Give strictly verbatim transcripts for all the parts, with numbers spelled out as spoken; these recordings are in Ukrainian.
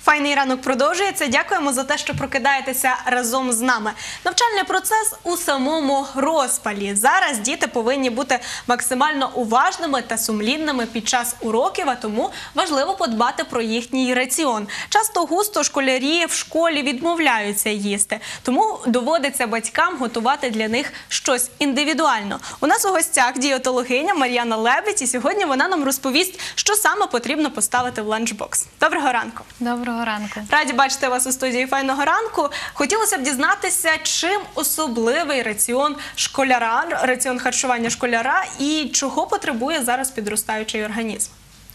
Файний ранок продовжується. Дякуємо за те, що прокидаєтеся разом з нами. Навчальний процес у самому розпалі. Зараз діти повинні бути максимально уважними та сумлінними під час уроків, а тому важливо подбати про їхній раціон. Часто густо школярі в школі відмовляються їсти, тому доводиться батькам готувати для них щось індивідуально. У нас у гостях дієтологиня Мар'яна Лебедь, і сьогодні вона нам розповість, що саме потрібно поставити в ланчбокс. Доброго ранку! Доброго ранку. Раді бачити вас у студії «Файного ранку». Хотілося б дізнатися, чим особливий раціон школяра, раціон харчування школяра і чого потребує зараз підростаючий організм?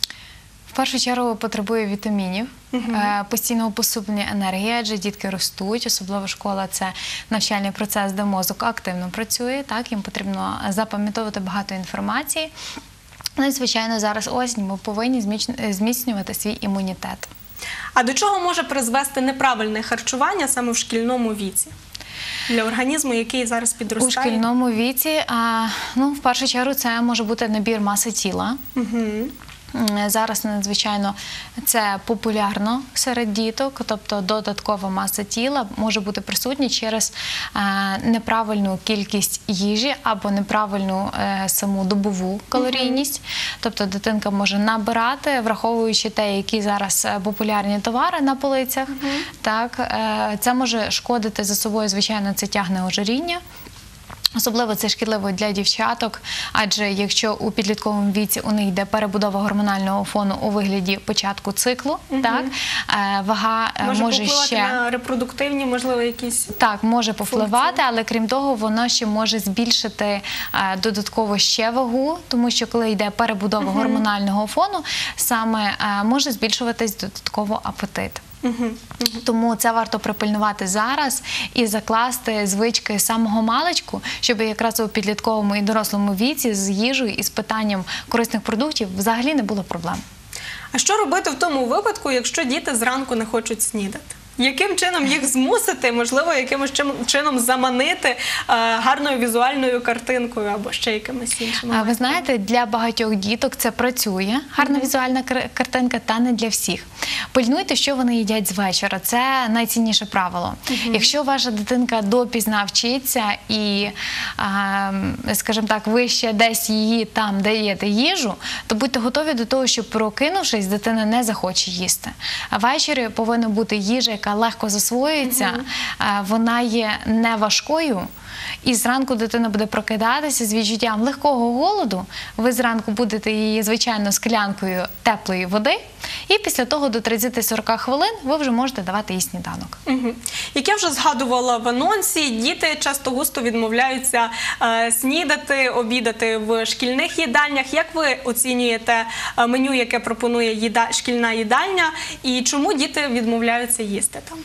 В першу чергу потребує вітамінів, угу. постійного поступлення енергії, адже дітки ростуть, особливо школа – це навчальний процес, де мозок активно працює, так, їм потрібно запам'ятовувати багато інформації. Ну і, звичайно, зараз осінь, ми повинні зміцнювати свій імунітет. А до чого може призвести неправильне харчування саме в шкільному віці? Для організму, який зараз підростає? У шкільному віці, а, ну, в першу чергу, це може бути набір маси тіла. Угу. Зараз надзвичайно це популярно серед діток, тобто додаткова маса тіла може бути присутня через е, неправильну кількість їжі або неправильну е, саму добову калорійність. Mm-hmm. Тобто дитинка може набирати, враховуючи те, які зараз популярні товари на полицях. Mm-hmm. Так, е, це може шкодити за собою, звичайно, це тягне ожиріння. Особливо це шкідливо для дівчаток, адже якщо у підлітковому віці у них йде перебудова гормонального фону у вигляді початку циклу, угу. так, вага може, може ще... на репродуктивні, можливо, якісь Так, може повпливати, функції. Але крім того, воно ще може збільшити додатково ще вагу, тому що коли йде перебудова угу. гормонального фону, саме може збільшуватись додатково апетит. Угу, угу. Тому це варто припильнувати зараз і закласти звички з самого маличку, щоб якраз у підлітковому і дорослому віці з їжею і з питанням корисних продуктів взагалі не було проблем. А що робити в тому випадку, якщо діти зранку не хочуть снідати? Яким чином їх змусити, можливо, якимось чином заманити е, гарною візуальною картинкою або ще якимось іншим? Ви знаєте, для багатьох діток це працює, гарна mm-hmm. візуальна картинка, та не для всіх. Пильнуйте, що вони їдять з вечора. Це найцінніше правило. Mm-hmm. Якщо ваша дитинка допізна вчиться і, е, скажімо так, ви ще десь її там даєте їжу, то будьте готові до того, що прокинувшись, дитина не захоче їсти. А ввечері повинна бути їжа, яка легко засвоюється, угу. вона є не важкою, і зранку дитина буде прокидатися з відчуттям легкого голоду, ви зранку будете її, звичайно, склянкою теплої води, і після того до тридцяти-сорока хвилин ви вже можете давати їй сніданок. Угу. Як я вже згадувала в анонсі, діти часто густо відмовляються е, снідати, обідати в шкільних їдальнях. Як ви оцінюєте меню, яке пропонує їда... шкільна їдальня, і чому діти відмовляються їсти там?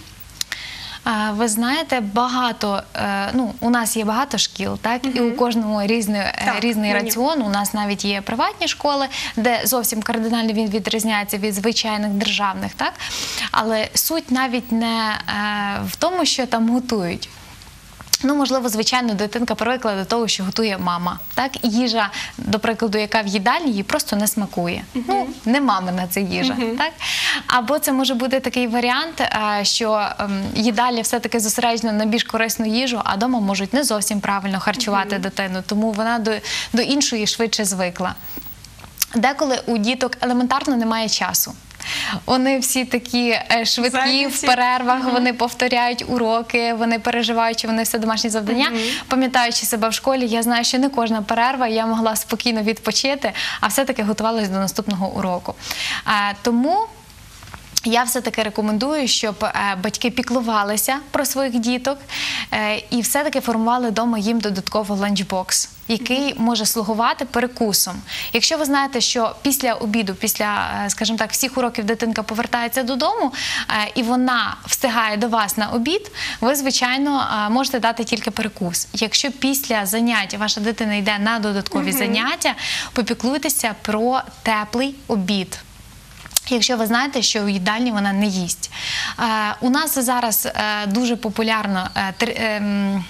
Ви знаєте, багато, ну, у нас є багато шкіл, так, uh-huh. і у кожному різний, так, різний раціон. У нас навіть є приватні школи, де зовсім кардинально він відрізняється від звичайних державних, так, але суть навіть не в тому, що там готують. Ну, можливо, звичайно, дитинка привикла до того, що готує мама. Так? Їжа, до прикладу, яка в їдальні, їй просто не смакує. Uh-huh. Ну, не мамина це їжа. Uh-huh. Так? Або це може бути такий варіант, що їдальня все-таки зосереджена на більш корисну їжу, а вдома можуть не зовсім правильно харчувати uh-huh. дитину, тому вона до, до іншої швидше звикла. Деколи у діток елементарно немає часу. Вони всі такі швидкі, Зайняті. В перервах, угу. вони повторяють уроки, вони переживають, що вони все домашні завдання. Угу. Пам'ятаючи себе в школі, я знаю, що не кожна перерва, я могла спокійно відпочити, а все-таки готувалася до наступного уроку. А, тому я все-таки рекомендую, щоб батьки піклувалися про своїх діток і все-таки формували вдома їм додатково ланчбокс, який може слугувати перекусом. Якщо ви знаєте, що після обіду, після, скажімо так, всіх уроків дитинка повертається додому і вона встигає до вас на обід, ви, звичайно, можете дати тільки перекус. Якщо після занять ваша дитина йде на додаткові mm-hmm. заняття, попіклуйтеся про теплий обід. Якщо ви знаєте, що у їдальні вона не їсть. У нас зараз дуже популярно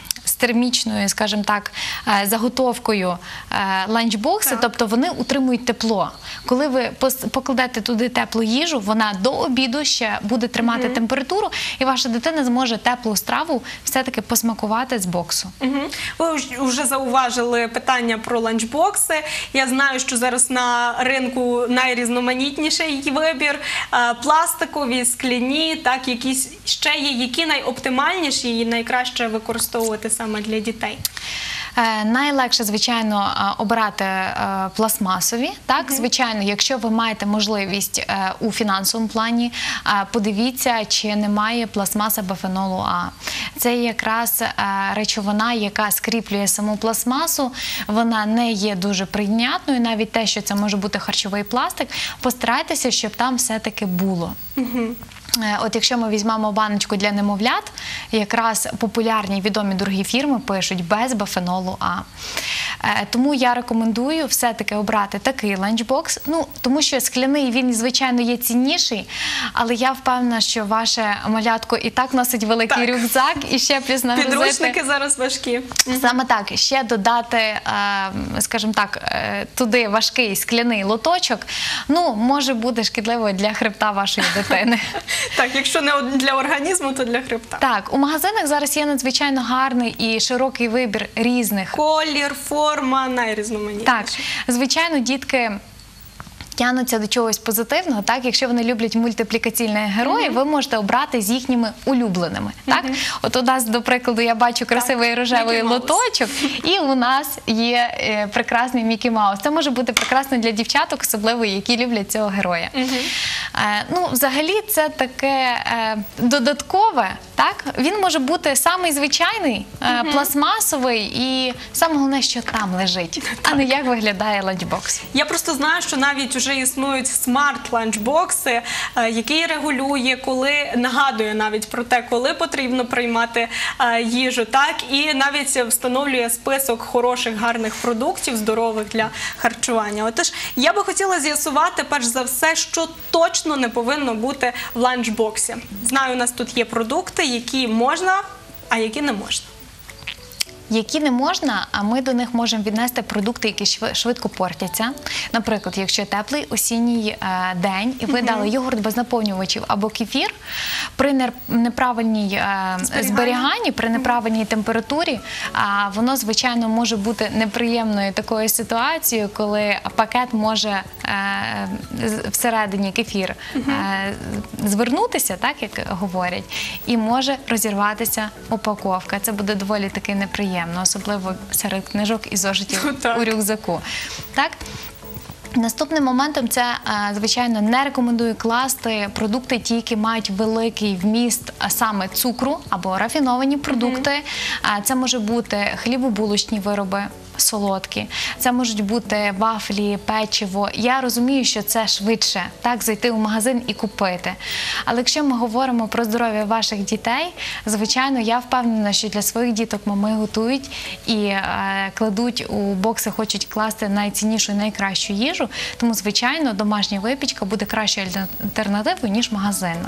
термічною, скажімо так, е, заготовкою е, ланчбокси, Так. тобто вони утримують тепло. Коли ви пос- покладете туди теплу їжу, вона до обіду ще буде тримати температуру, і ваша дитина зможе теплу страву все-таки посмакувати з боксу. Мгм. Ви вже зауважили питання про ланчбокси. Я знаю, що зараз на ринку найрізноманітніший вибір. Е, Пластикові, скляні, так, якісь ще є, які найоптимальніші і найкраще використовувати саме для дітей. Е, Найлегше, звичайно, е, обирати е, пластмасові. Так, звичайно, якщо ви маєте можливість е, у фінансовому плані, е, подивіться, чи немає пластмаса бифенолу А. Це якраз е, речовина, яка скріплює саму пластмасу. Вона не є дуже прийнятною, навіть те, що це може бути харчовий пластик. Постарайтеся, щоб там все-таки було. Е, От якщо ми візьмемо баночку для немовлят, якраз популярні відомі дорогі фірми пишуть без бифенолу А. Е, Тому я рекомендую все-таки обрати такий ланчбокс, ну, тому що скляний, він, звичайно, є цінніший, але я впевнена, що ваше малятко і так носить великий Так. рюкзак, і ще плюс нагрузити. Підручники зараз важкі. Саме так, ще додати, е, скажімо так, е, туди важкий скляний лоточок, ну, може буде шкідливо для хребта вашої дитини. Так, якщо не для організму, то для хребта. Так, у магазинах зараз є надзвичайно гарний і широкий вибір різних. Колір, форма, найрізноманітніше. Так, звичайно, дітки тягнуться до чогось позитивного, так, якщо вони люблять мультиплікаційних героїв, ви можете обрати з їхніми улюбленими, так? От у нас, до прикладу, я бачу красивий рожевий Мікі Маус. лоточок, і у нас є е, прекрасний Мікі Маус. Це може бути прекрасно для дівчаток, особливо, які люблять цього героя. Е, ну, взагалі, це таке е, додаткове, так? Він може бути самий звичайний, е, пластмасовий, і саме головне, що там лежить, а не як виглядає ланчбокс. Я просто знаю, що навіть вже існують смарт-ланчбокси, е, який регулює, коли нагадує навіть про те, коли потрібно приймати е, їжу, так, і навіть встановлює список хороших, гарних продуктів, здорових для харчування. Отож, я би хотіла з'ясувати, перш за все, що точно не повинно бути в ланчбоксі. Знаю, у нас тут є продукти, які можна, а які не можна. Які не можна, а ми до них можемо віднести продукти, які шви- швидко портяться. Наприклад, якщо теплий осінній е, день, і ви дали йогурт без наповнювачів або кефір, при нер- неправильній е, Зберіганні. зберіганні, при неправильній температурі, а воно, звичайно, може бути неприємною такою ситуацією, коли пакет може е, з- всередині кефір е, звернутися, так, як говорять, і може розірватися упаковка. Це буде доволі таки неприємно, особливо серед книжок і зошитів Так. у рюкзаку. Так? Наступним моментом це, е, звичайно, не рекомендую класти продукти, ті, які мають великий вміст а саме цукру або рафіновані продукти. Е, Це може бути хлібобулочні вироби, солодкі, це можуть бути вафлі, печиво. Я розумію, що це швидше, так, зайти в магазин і купити. Але якщо ми говоримо про здоров'я ваших дітей, звичайно, я впевнена, що для своїх діток мами готують і е, кладуть у бокси, хочуть класти найціннішу і найкращу їжу, тому, звичайно, домашня випічка буде кращою альтернативою, ніж магазинна.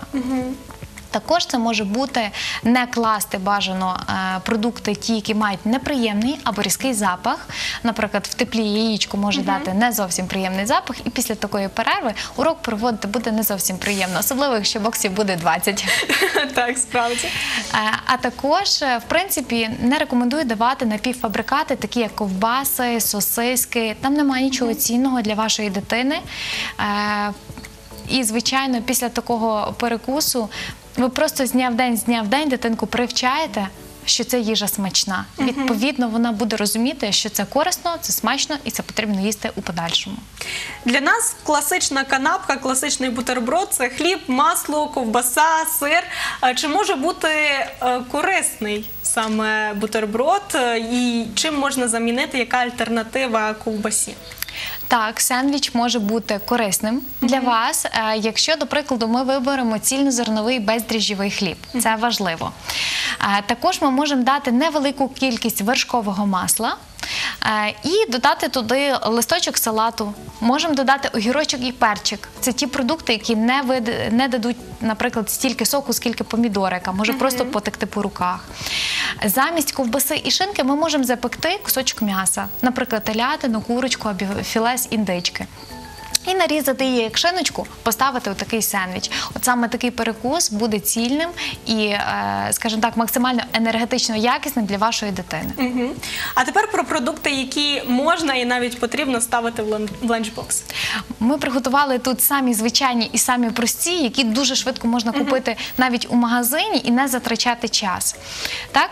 Також це може бути не класти бажано е, продукти, ті, які мають неприємний або різкий запах. Наприклад, в теплі яєчко може дати не зовсім приємний запах, і після такої перерви урок проводити буде не зовсім приємно, особливо, якщо боксів буде двадцять. Так, справді. Е, А також, е, в принципі, не рекомендую давати напівфабрикати, такі як ковбаси, сосиски. Там немає нічого цінного для вашої дитини. Е, І, звичайно, після такого перекусу ви просто з дня в день, з дня в день дитинку привчаєте, що це їжа смачна. Відповідно, вона буде розуміти, що це корисно, це смачно і це потрібно їсти у подальшому. Для нас класична канапка, класичний бутерброд – це хліб, масло, ковбаса, сир. А чи може бути е, корисний саме бутерброд е, і чим можна замінити, яка альтернатива ковбасі? Так, сендвіч може бути корисним для вас, е, якщо, до прикладу, ми виберемо цільнозерновий бездріжджовий хліб. Це важливо. Е, Також ми можемо дати невелику кількість вершкового масла, Е, І додати туди листочок салату. Можемо додати огірочок і перчик. Це ті продукти, які не, вид... не дадуть, наприклад, стільки соку, скільки помідори, яка може просто потекти по руках. Замість ковбаси і шинки ми можемо запекти кусочок м'яса, наприклад, телятину, курочку або філе з індички. І нарізати її як шиночку, поставити у такий сендвіч. От саме такий перекус буде цільним і, е, скажімо так, максимально енергетично якісним для вашої дитини. Угу. А тепер про продукти, які можна і навіть потрібно ставити в лан- в ланчбокс. Ми приготували тут самі звичайні і самі прості, які дуже швидко можна купити навіть у магазині і не затрачати час. Так?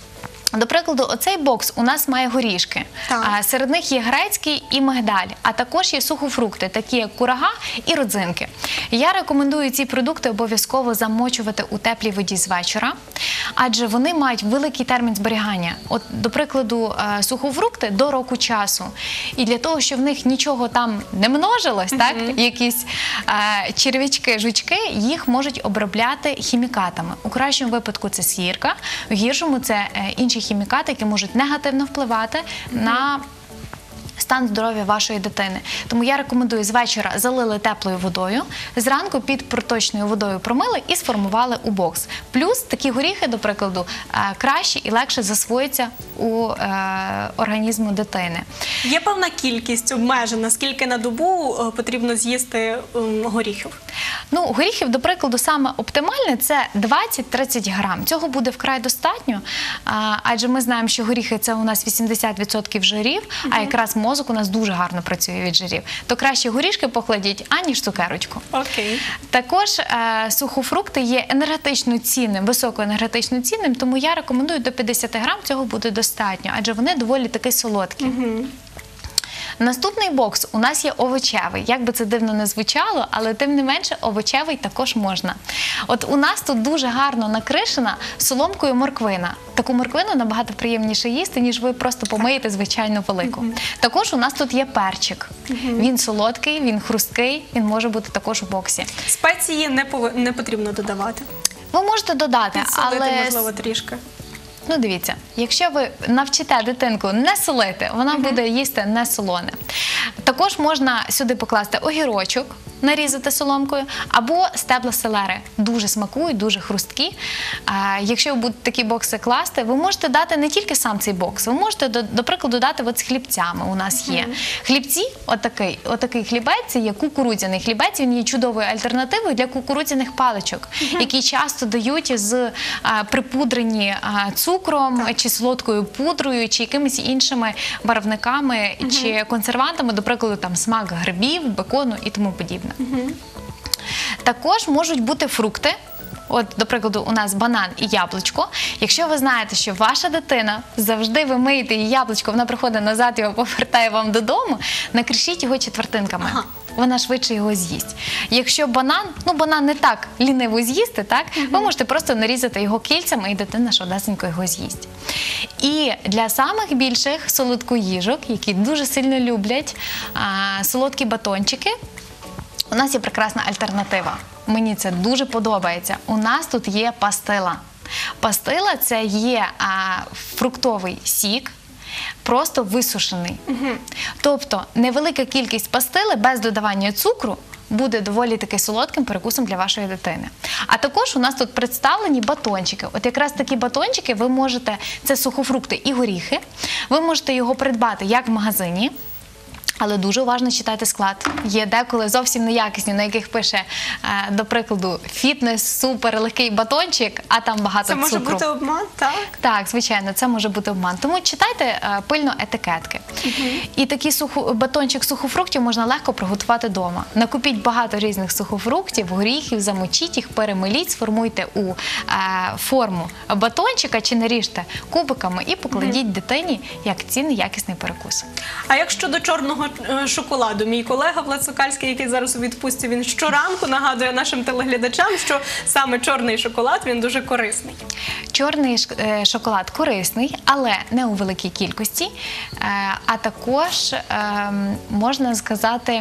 До прикладу, оцей бокс у нас має горішки. Так. А, серед них є грецький і мигдаль, а також є сухофрукти, такі як курага і родзинки. Я рекомендую ці продукти обов'язково замочувати у теплій воді з вечора, адже вони мають великий термін зберігання. От, до прикладу, е, сухофрукти до року часу. І для того, щоб в них нічого там не множилось, так, якісь е, черв'ячки, жучки, їх можуть обробляти хімікатами. У кращому випадку це сірка, в гіршому це е, інші хімікати, які можуть негативно впливати на стан здоров'я вашої дитини. Тому я рекомендую з вечора залили теплою водою, зранку під проточною водою промили і сформували у бокс. Плюс такі горіхи, до прикладу, е, краще і легше засвоюються у е, організму дитини. Є певна кількість обмежена, скільки на добу е, потрібно з'їсти ем, горіхів? Ну, горіхів, до прикладу, саме оптимальне – це двадцять-тридцять грам. Цього буде вкрай достатньо, а, адже ми знаємо, що горіхи – це у нас вісімдесят відсотків жирів, а якраз мозок у нас дуже гарно працює від жирів. То краще горішки покладіть, аніж цукерочку. Окей. Також е, сухофрукти є енергетично цінним, високоенергетично цінним, тому я рекомендую до п'ятдесят грам, цього буде достатньо, адже вони доволі таки солодкі. Наступний бокс у нас є овочевий. Як би це дивно не звучало, але тим не менше овочевий також можна. От у нас тут дуже гарно накришена соломкою морквина. Таку морквину набагато приємніше їсти, ніж ви просто помиєте звичайну велику. Також у нас тут є перчик. Він солодкий, він хрусткий, він може бути також у боксі. Спеції не, пов... не потрібно додавати. Ви можете додати, Підсолити, але... можливо, трішки. Ну, дивіться, якщо ви навчите дитинку не солити, вона буде їсти не солоне. Також можна сюди покласти огірочок, нарізати соломкою, або стебла селери. Дуже смакують, дуже хрусткі. А, якщо ви будете такі бокси класти, ви можете дати не тільки сам цей бокс, ви можете, до, до прикладу, дати от з хлібцями. У нас є хлібці, отакий, отакий хлібець, це є кукурудзяний хлібець, він є чудовою альтернативою для кукурудзяних паличок, які часто дають з а, припудрені а, цукром, чи солодкою пудрою, чи якимись іншими барвниками, чи консервантами, до прикладу, там смак грибів, бекону і тому подібне. Також можуть бути фрукти. От, до прикладу, у нас банан і яблучко. Якщо ви знаєте, що ваша дитина, завжди ви миєте її яблучко, вона приходить назад, його повертає вам додому, накришіть його четвертинками. Ага. Вона швидше його з'їсть. Якщо банан, ну банан не так ліниво з'їсти, так? Ви можете просто нарізати його кільцями, і дитина швидесенько його з'їсть. І для самих більших солодкоїжок, які дуже сильно люблять а, солодкі батончики, у нас є прекрасна альтернатива. Мені це дуже подобається. У нас тут є пастила. Пастила – це є а, фруктовий сік, просто висушений. Угу. Тобто невелика кількість пастили без додавання цукру буде доволі таки солодким перекусом для вашої дитини. А також у нас тут представлені батончики. От якраз такі батончики ви можете, це сухофрукти і горіхи, ви можете його придбати як в магазині, але дуже уважно читайте склад. Є деколи зовсім неякісні, на яких пише, до прикладу, фітнес, супер легкий батончик, а там багато Це цукру. може бути обман, так? Так, звичайно, це може бути обман. Тому читайте пильно етикетки. І такий сухо, батончик сухофруктів можна легко приготувати вдома. Накупіть багато різних сухофруктів, горіхів, замочіть їх, перемеліть, сформуйте у е, форму батончика чи наріжте кубиками і покладіть дитині як цінний, якісний перекус. А як щодо чорного е, шоколаду? Мій колега Влад Сокальський, який зараз у відпустці, він щоранку нагадує нашим телеглядачам, що саме чорний шоколад, він дуже корисний. Чорний е, шоколад корисний, але не у великій кількості, е, а також, е, можна сказати, е,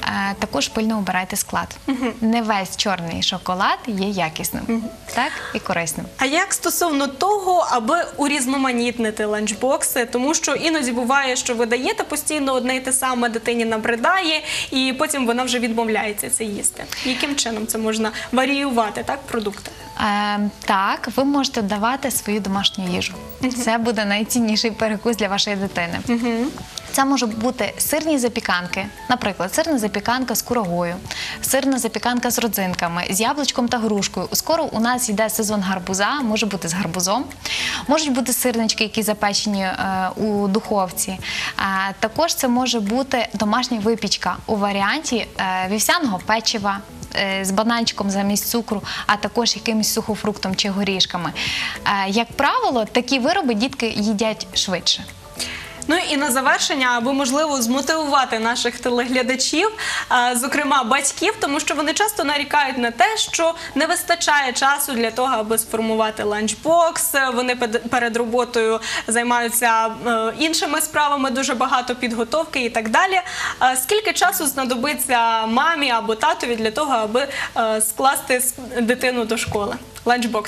Е, Також пильно обирайте склад. Не весь чорний шоколад є якісним, так, і корисним. А як стосовно того, аби урізноманітнити ланчбокси? Тому що іноді буває, що ви даєте постійно одне й те саме, дитині набридає, і потім вона вже відмовляється це їсти. Яким чином це можна варіювати, так, продукти? Е, так, ви можете давати свою домашню їжу. Це буде найцінніший перекус для вашої дитини. Це можуть бути сирні запіканки, наприклад, сирна запіканка з курагою, сирна запіканка з родзинками, з яблучком та грушкою. Скоро у нас йде сезон гарбуза, може бути з гарбузом. Можуть бути сирнички, які запечені е, у духовці. Е, також це може бути домашня випічка у варіанті е, вівсяного печива, з бананчиком замість цукру, а також якимось сухофруктом чи горішками. Як правило, такі вироби дітки їдять швидше. Ну і на завершення, аби, можливо, змотивувати наших телеглядачів, а, зокрема батьків, тому що вони часто нарікають на те, що не вистачає часу для того, аби сформувати ланчбокс, вони пед- перед роботою займаються е, іншими справами, дуже багато підготовки і так далі. А скільки часу знадобиться мамі або татові для того, аби е, скласти с- дитину до школи? Ланчбокс.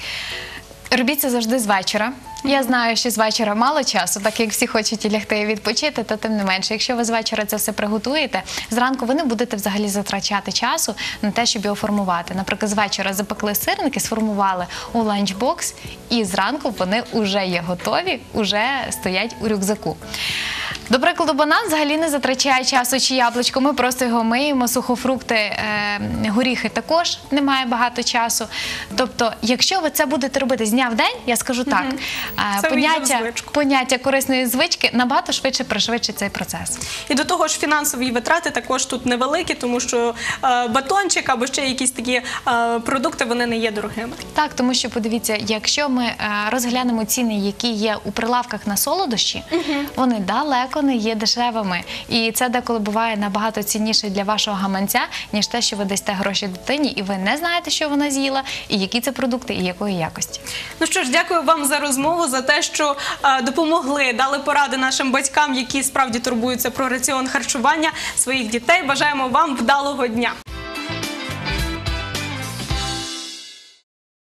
Робіть це завжди з вечора. Я знаю, що з вечора мало часу, так як всі хочуть і лягти і відпочити, то тим не менше, якщо ви з вечора це все приготуєте, зранку ви не будете взагалі затрачати часу на те, щоб його формувати. Наприклад, з вечора запекли сирники, сформували у ланчбокс, і зранку вони вже є готові, вже стоять у рюкзаку. До прикладу, банан взагалі не затрачає часу чи яблучко, ми просто його миємо, сухофрукти, е, горіхи також немає багато часу. Тобто, якщо ви це будете робити з дня в день, я скажу так, е, Це увійде в поняття, звичку. поняття корисної звички набагато швидше пришвидшить цей процес. І до того ж фінансові витрати також тут невеликі, тому що е, батончик або ще якісь такі е, продукти, вони не є дорогими. Так, тому що, подивіться, якщо ми е, розглянемо ціни, які є у прилавках на солодощі, вони далеко не є дешевими. І це деколи буває набагато цінніше для вашого гаманця, ніж те, що ви дасте гроші дитині, і ви не знаєте, що вона з'їла, і які це продукти, і якої якості. Ну що ж, дякую вам за розмову, за те, що е, допомогли, дали поради нашим батькам, які справді турбуються про раціон харчування своїх дітей. Бажаємо вам вдалого дня.